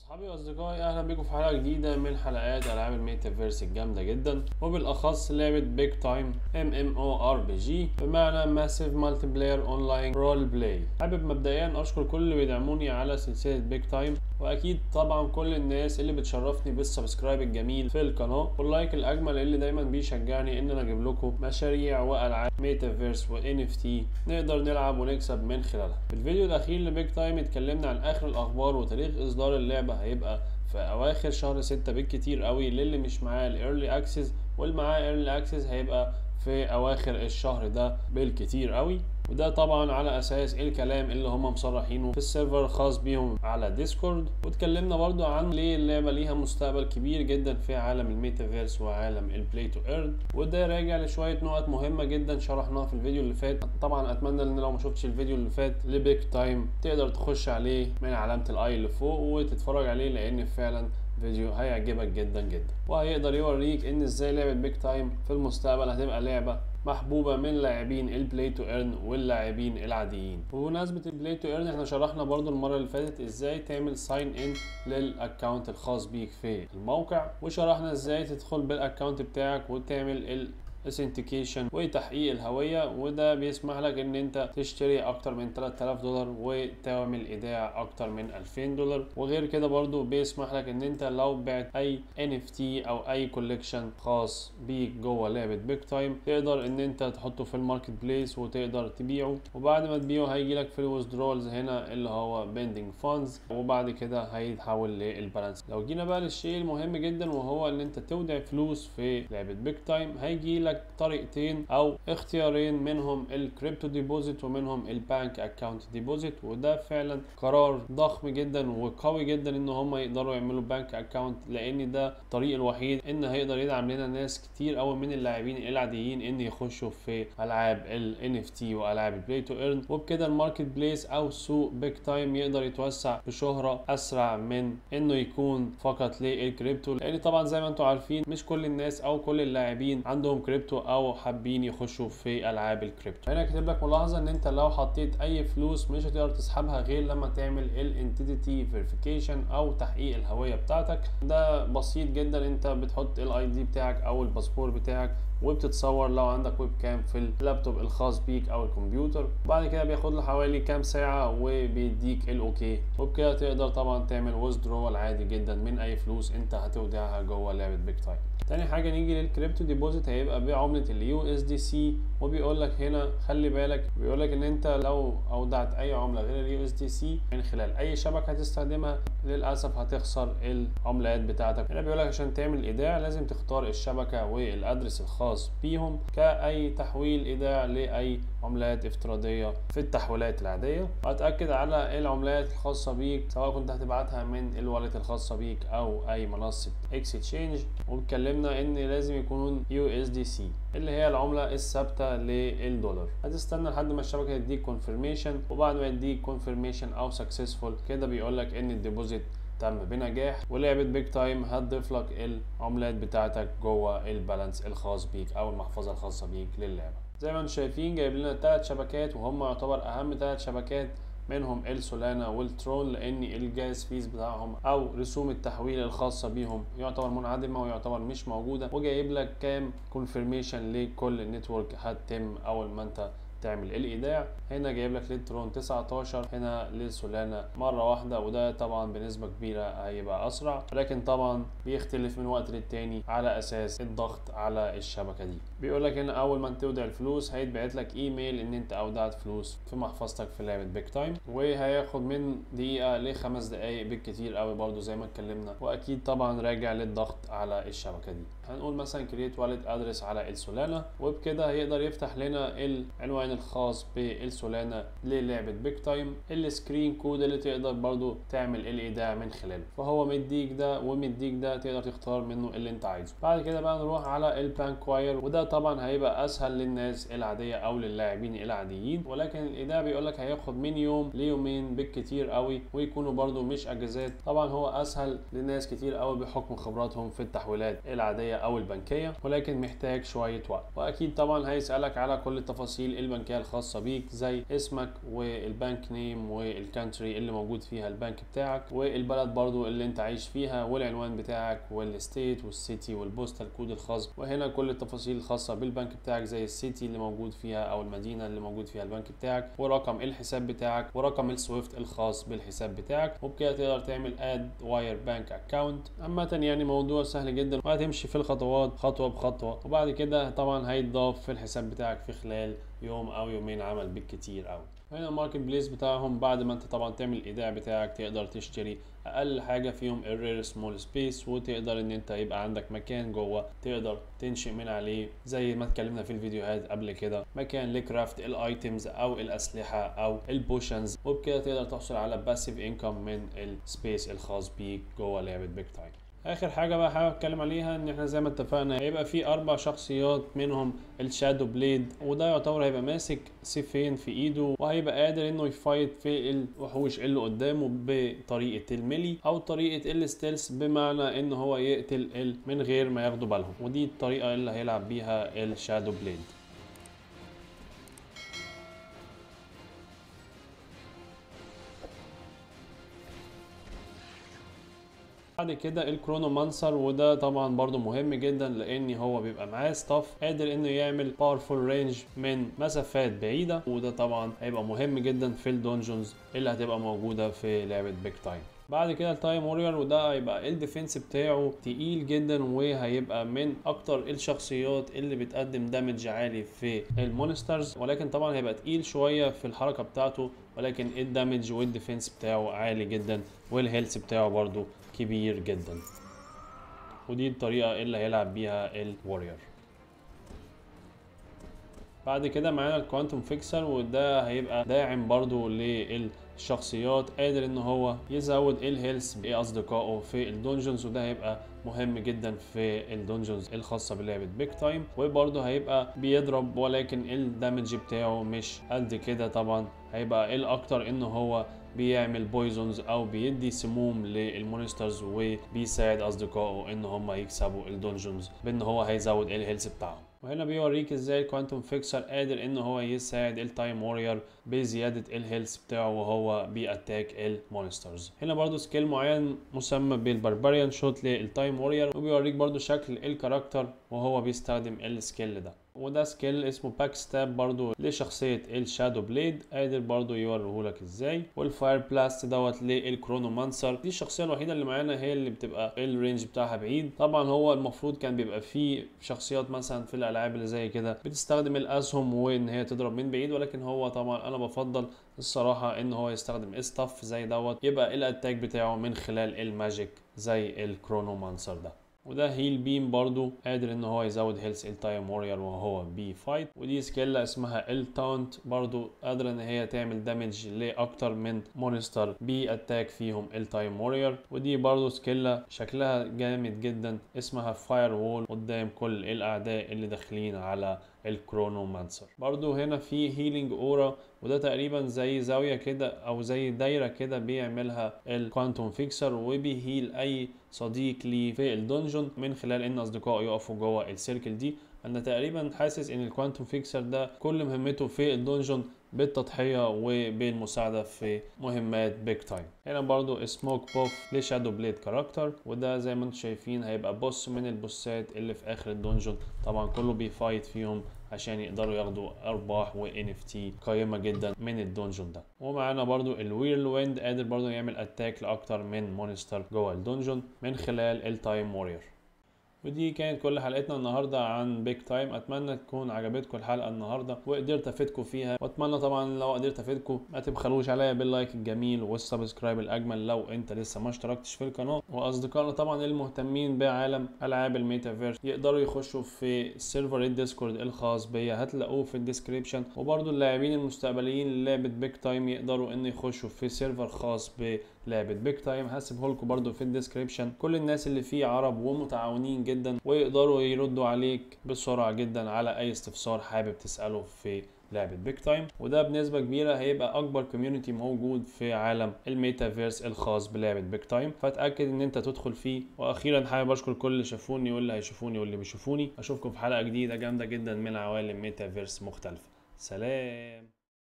اصحابي واصدقائي، اهلا بيكم في حلقه جديده من حلقات العاب الميتافيرس الجامده جدا، وبالاخص لعبه بيج تايم MMORPG بمعنى ماسيف مالتي بلاير اونلاين رول بلاي. حابب مبدئيا اشكر كل اللي بيدعموني على سلسله بيج تايم، واكيد طبعا كل الناس اللي بتشرفني بالسبسكرايب الجميل في القناه واللايك الاجمل اللي دايما بيشجعني ان انا اجيب لكم مشاريع والعاب ميتافيرس و NFT نقدر نلعب ونكسب من خلالها. في الفيديو الاخير لبيج تايم اتكلمنا عن اخر الاخبار وتاريخ اصدار اللعبه هيبقى في اواخر شهر 6 بالكتير قوي للي مش معاه الايرلي اكسس، واللي معاه ايرلي اكسس هيبقى في اواخر الشهر ده بالكتير قوي. وده طبعا على اساس الكلام اللي هم مصرحينه في السيرفر الخاص بيهم على ديسكورد. واتكلمنا برضو عن ليه اللعبه ليها مستقبل كبير جدا في عالم الميتافيرس وعالم البلاي تو ايرن، وده راجع لشويه نقط مهمه جدا شرحناها في الفيديو اللي فات. طبعا اتمنى ان لو ما شفتش الفيديو اللي فات لبيج تايم تقدر تخش عليه من علامه الاي اللي فوق وتتفرج عليه، لان فعلا فيديو هيعجبك جدا جدا، وهيقدر يوريك ان ازاي لعبه بيج تايم في المستقبل هتبقى لعبه محبوبه من لاعبين البلاي تو ايرن واللاعبين العاديين. وبمناسبه البلاي تو ايرن، احنا شرحنا برضو المره اللي فاتت ازاي تعمل ساين ان للاكونت الخاص بيك في الموقع، وشرحنا ازاي تدخل بالاكونت بتاعك وتعمل اثنتيكيشن وتحقيق الهويه، وده بيسمح لك ان انت تشتري اكتر من 3000 دولار وتعمل ايداع اكتر من 2000 دولار. وغير كده برضو بيسمح لك ان انت لو بعت اي NFT او اي كوليكشن خاص بيك جوه لعبه بيج تايم تقدر ان انت تحطه في الماركت بليس وتقدر تبيعه، وبعد ما تبيعه هيجي لك في الويزدرولز هنا اللي هو بيندنج فاندز، وبعد كده هيتحول للبالانس. لو جينا بقى للشيء المهم جدا وهو ان انت تودع فلوس في لعبه بيج تايم، هيجي لك طريقتين او اختيارين، منهم الكريبتو ديبوزيت ومنهم البانك اكاونت ديبوزيت. وده فعلا قرار ضخم جدا وقوي جدا ان هم يقدروا يعملوا بانك اكاونت، لان ده الطريق الوحيد ان هيقدر يدعم لنا ناس كتير قوي من اللاعبين العاديين ان يخشوا في العاب ال NFT والعاب البلاي تو ايرن. وبكده الماركت بليس او سوق بيج تايم يقدر يتوسع بشهرة اسرع من انه يكون فقط للكريبتو، لان طبعا زي ما انتم عارفين مش كل الناس او كل اللاعبين عندهم كريبتو او حابين يخشوا في العاب الكريبتو. هنا كاتب لك ملاحظه ان انت لو حطيت اي فلوس مش هتقدر تسحبها غير لما تعمل الانتيتي فيريفيكيشن او تحقيق الهويه بتاعتك. ده بسيط جدا، انت بتحط الاي دي بتاعك او الباسبور بتاعك وبتتصور لو عندك ويب كام في اللابتوب الخاص بيك او الكمبيوتر. بعد كده بياخد له حوالي كام ساعه وبيديك الاوكي، وبكده تقدر طبعا تعمل ويزدرول عادي جدا من اي فلوس انت هتودعها جوه لعبه بيج تايم. تاني حاجه نيجي للكريبتو ديبوزيت، هيبقى بعمله اليو اس دي سي. وبيقول لك هنا خلي بالك، بيقول لك ان انت لو اودعت اي عمله غير اليو اس دي سي من خلال اي شبكه هتستخدمها للاسف هتخسر العملات بتاعتك. هنا بيقول لك عشان تعمل ايداع لازم تختار الشبكه والادرس الخاص بيهم كاي تحويل ايداع لاي عملات افتراضيه في التحويلات العاديه. وهتاكد على العملات الخاصه بيك سواء كنت هتبعتها من الوالت الخاصه بيك او اي منصه اكستشينج. واتكلمنا ان لازم يكونون USDC اللي هي العمله الثابته للدولار. هتستنى لحد ما الشبكه تديك كونفirmation، وبعد ما يديك كونفirmation او سكسسفول كده بيقول لك ان الديبوزيت تم بنجاح، ولعبه بيج تايم هتضيف لك العملات بتاعتك جوه البالانس الخاص بيك او المحفظه الخاصه بيك للعبه. زي ما انتم شايفين جايب لنا 3 شبكات، وهم يعتبر اهم 3 شبكات، منهم السولانا والترون، لان الجاز فيز بتاعهم او رسوم التحويل الخاصه بيهم يعتبر منعدمه ويعتبر مش موجوده. وجايب لك كام كونفirmation لكل نتورك هتتم اول ما انت تعمل الايداع. هنا جايب لك للترون 19، هنا للسولانا مره واحده، وده طبعا بنسبه كبيره هيبقى اسرع، لكن طبعا بيختلف من وقت للتاني على اساس الضغط على الشبكه دي. بيقول لك هنا اول ما انت تودع الفلوس هيتبعت لك ايميل ان انت اودعت فلوس في محفظتك في لعبه بيج تايم، وهياخد من دقيقه ل5 دقائق بالكتير قوي برضو زي ما اتكلمنا. واكيد طبعا راجع للضغط على الشبكه دي. هنقول مثلا كرييت والت ادرس على السولانا، وبكده هيقدر يفتح لنا العنوان الخاص بالسولانا للعبه بيج تايم، السكرين كود اللي تقدر برضو تعمل الايداع من خلاله. فهو مديك ده ومديك ده، تقدر تختار منه اللي انت عايزه. بعد كده بقى نروح على البانك واير، وده طبعا هيبقى اسهل للناس العاديه او للاعبين العاديين، ولكن الايداع بيقول لك هياخد من يوم ليومين بالكتير قوي، ويكونوا برضو مش اجازات. طبعا هو اسهل لناس كتير قوي بحكم خبراتهم في التحويلات العاديه او البنكيه، ولكن محتاج شويه وقت. واكيد طبعا هيسالك على كل التفاصيل البنكيه البنكيه الخاصه بيك زي اسمك والبنك نيم والكانتري اللي موجود فيها البنك بتاعك، والبلد برضو اللي انت عايش فيها، والعنوان بتاعك والستيت والسيتي والبوستال كود الخاص. وهنا كل التفاصيل الخاصه بالبنك بتاعك زي السيتي اللي موجود فيها او المدينه اللي موجود فيها البنك بتاعك، ورقم الحساب بتاعك، ورقم السويفت الخاص بالحساب بتاعك. وبكده تقدر تعمل اد واير بانك اكاونت. عامه يعني موضوع سهل جدا، وهتمشي في الخطوات خطوه بخطوه، وبعد كده طبعا هيتضاف في الحساب بتاعك في خلال يوم او يومين عمل بالكتير قوي. هنا الماركت بليس بتاعهم بعد ما انت طبعا تعمل الايداع بتاعك تقدر تشتري اقل حاجه فيهم الرير سمول سبيس، وتقدر ان انت يبقى عندك مكان جوه تقدر تنشئ من عليه زي ما اتكلمنا في الفيديوهات قبل كده، مكان لكرافت الايتمز او الاسلحه او البوشنز. وبكده تقدر تحصل على باسيف انكم من السبيس الخاص بيك جوه لعبه بيج تايم. اخر حاجه بقى حابب اتكلم عليها ان احنا زي ما اتفقنا هيبقى في 4 شخصيات، منهم الشادو بليد، وده يعتبر هيبقى ماسك سيفين في ايده، وهيبقى قادر انه يفايت في الوحوش اللي قدامه بطريقه الميلي او طريقه الستيلز، بمعنى ان هو يقتل من غير ما ياخدوا بالهم. ودي الطريقه اللي هيلعب بيها الشادو بليد. بعد كده الكرونومانسر، وده طبعا برضو مهم جدا لان هو بيبقى معاه ستاف قادر انه يعمل باورفول رينج من مسافات بعيده، وده طبعا هيبقى مهم جدا في الدونجونز اللي هتبقى موجوده في لعبه بيج تايم. بعد كده التايم وورير، وده هيبقى الديفنس بتاعه تقيل جدا، وهيبقى من اكتر الشخصيات اللي بتقدم دامج عالي في المونسترز، ولكن طبعا هيبقى تقيل شويه في الحركه بتاعته، ولكن الدامج والديفنس بتاعه عالي جدا، والهيلث بتاعه برضو كبير جدا. ودي الطريقه اللي هيلعب بيها الوورير. بعد كده معانا الكوانتوم فيكسر، وده هيبقى داعم برضو للشخصيات، قادر ان هو يزود الهيلث باصدقائه في الدونجنز، وده هيبقى مهم جدا في الدونجنز الخاصه بلعبه بيج تايم. وبرضه هيبقى بيضرب ولكن الدامج بتاعه مش قد كده، طبعا هيبقى الاكتر ان هو بيعمل بويزونز او بيدي سموم للمونسترز، وبيساعد اصدقائه ان هم يكسبوا الدونجنز بان هو هيزود الهيلث بتاعهم. وهنا بيوريك ازاي الكوانتوم فيكسر قادر ان هو يساعد التايم وورير بزياده الهيلث بتاعه وهو بيأتاك المونسترز. هنا برضو سكيل معين مسمى بالبربريان شوت للتايم وورير، وبيوريك برضو شكل الكاركتر وهو بيستخدم السكيل ده. وده سكيل اسمه باك ستاب برضو لشخصيه الشادو بليد، قادر برضو يوريهولك ازاي. والفاير بلاست دوت للكرونومانسر، دي الشخصيه الوحيده اللي معانا هي اللي بتبقى الرينج بتاعها بعيد. طبعا هو المفروض كان بيبقى فيه شخصيات مثلا في الالعاب اللي زي كده بتستخدم الاسهم وان هي تضرب من بعيد، ولكن هو طبعا انا بفضل الصراحه ان هو يستخدم استاف زي دوت، يبقى الاتاك بتاعه من خلال الماجيك زي الكرونومانسر ده. وده هيل بيم برضو قادر ان هو يزود هيلث التايم وورير وهو بي فايت. ودي سكيلا اسمها التاونت برضو قادرة ان هي تعمل دامج لاكتر من مونستر بي اتاك فيهم التايم وورير. ودي برضو سكيلا شكلها جامد جدا اسمها فاير وول قدام كل الاعداء اللي داخلين على الكرونومانسر. برضو هنا في هيلينج اورا، وده تقريبا زي زاويه كده او زي دايره كده بيعملها الكوانتوم فيكسر، وبيهيل اي صديق ليه في الدنجن من خلال ان اصدقائه يقفوا جوه السيركل دي. انا تقريبا حاسس ان الكوانتوم فيكسر ده كل مهمته في الدنجن بالتضحيه وبالمساعده في مهمات بيج تايم. هنا برضو سموك بوف لشادو بليد كاركتر، وده زي ما انتم شايفين هيبقى بوس من البوسات اللي في اخر الدنجن، طبعا كله بيفايت فيهم عشان يقدروا ياخدوا ارباح و NFT قيمه جدا من الدونجون ده. ومعانا برضو الويرل ويند قادر برضو يعمل اتاك لاكتر من مونستر جوه الدونجون من خلال التايم وورير. ودي كانت كل حلقتنا النهارده عن بيج تايم. اتمنى تكون عجبتكم الحلقه النهارده وقدرت افيدكم فيها، واتمنى طبعا لو قدرت افيدكم ما تبخلوش عليا باللايك الجميل والسبسكرايب الاجمل لو انت لسه ما اشتركتش في القناه. واصدقائنا طبعا المهتمين بعالم العاب الميتافيرس يقدروا يخشوا في سيرفر الديسكورد الخاص بيا، هتلاقوه في الديسكريبشن. وبرده اللاعبين المستقبليين للعبه بيج تايم يقدروا ان يخشوا في سيرفر خاص بلعبه بيج تايم، هسيبه لكم برده في الديسكريبشن. كل الناس اللي فيه عرب ومتعاونين جدا ويقدروا يردوا عليك بسرعه جدا على اي استفسار حابب تساله في لعبه بيج تايم. وده بنسبه كبيره هيبقى اكبر كوميونتي موجود في عالم الميتافيرس الخاص بلعبه بيج تايم، فاتاكد ان انت تدخل فيه. واخيرا حابب اشكر كل اللي شافوني واللي هيشوفوني واللي بيشوفوني. اشوفكم في حلقه جديده جامده جدا من عوالم ميتافيرس مختلفه. سلام.